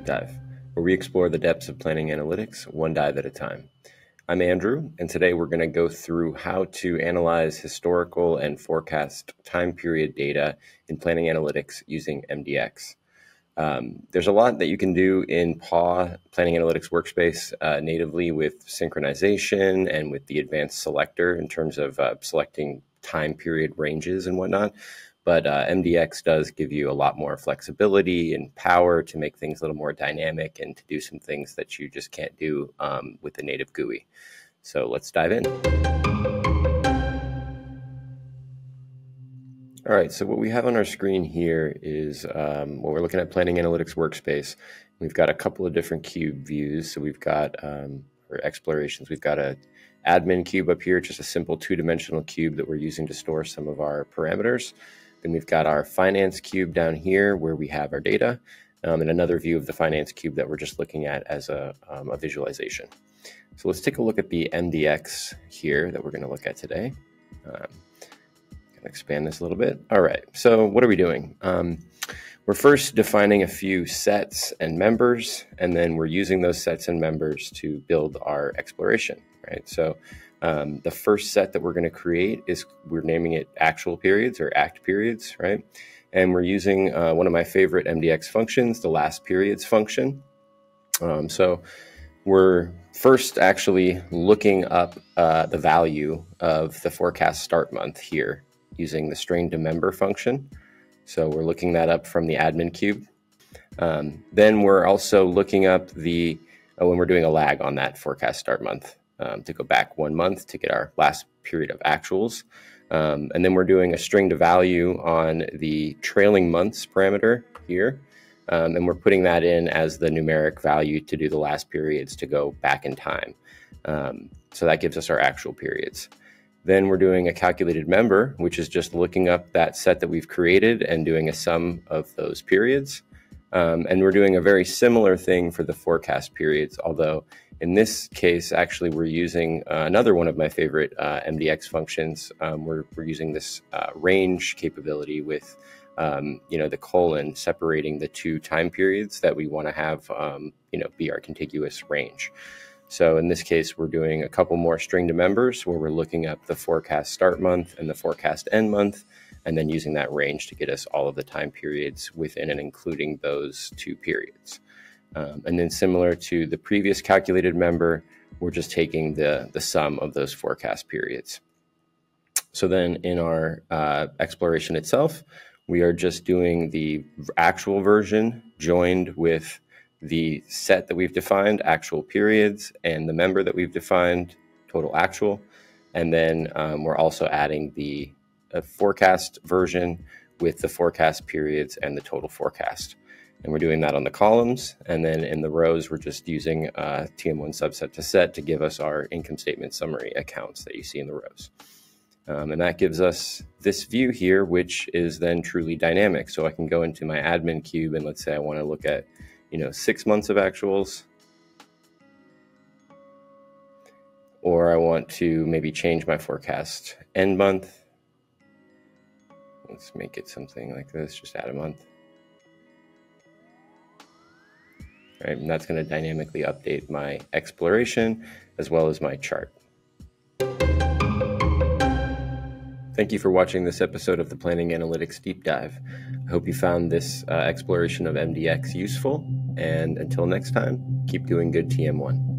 Deep Dive, where we explore the depths of planning analytics one dive at a time. I'm Andrew, and today we're going to go through how to analyze historical and forecast time period data in planning analytics using MDX. There's a lot that you can do in PAW Planning Analytics Workspace natively with synchronization and with the advanced selector in terms of selecting time period ranges and whatnot. But MDX does give you a lot more flexibility and power to make things a little more dynamic and to do some things that you just can't do with the native GUI. So let's dive in. All right, so what we have on our screen here is we're looking at Planning Analytics Workspace. We've got a couple of different cube views. So we've got, for explorations, we've got a admin cube up here, just a simple two-dimensional cube that we're using to store some of our parameters. Then we've got our finance cube down here where we have our data, and another view of the finance cube that we're just looking at as a visualization. So let's take a look at the MDX here that we're going to look at today. Expand this a little bit. All right, so what are we doing? We're first defining a few sets and members, and then we're using those sets and members to build our exploration, right? So the first set that we're going to create is, we're naming it actual periods or act periods, right? And we're using one of my favorite MDX functions, the LastPeriods function. So we're first actually looking up the value of the forecast start month here using the StrToMember function. So we're looking that up from the admin cube. Then we're also looking up when we're doing a lag on that forecast start month to go back 1 month to get our last period of actuals. And then we're doing a StrToValue on the trailing months parameter here. And we're putting that in as the numeric value to do the last periods to go back in time. So that gives us our actual periods. Then we're doing a calculated member, which is just looking up that set that we've created and doing a sum of those periods. And we're doing a very similar thing for the forecast periods, although in this case, actually, we're using another one of my favorite MDX functions. We're using this range capability with the colon separating the two time periods that we want to have be our contiguous range. So in this case, we're doing a couple more StrToMembers where we're looking up the forecast start month and the forecast end month, and then using that range to get us all of the time periods within and including those two periods. And then similar to the previous calculated member, we're just taking the sum of those forecast periods. So then in our exploration itself, we are just doing the actual version joined with the set that we've defined, actual periods, and the member that we've defined, total actual. And then we're also adding the forecast version with the forecast periods and the total forecast. And we're doing that on the columns. And then in the rows, we're just using TM1 subset to set to give us our income statement summary accounts that you see in the rows. And that gives us this view here, which is then truly dynamic. So I can go into my admin cube and let's say I want to look at 6 months of actuals, or I want to maybe change my forecast end month. Let's make it something like this, just add a month. All right, and that's going to dynamically update my exploration as well as my chart. Thank you for watching this episode of the Planning Analytics Deep Dive. I hope you found this exploration of MDX useful, and until next time, keep doing good TM1.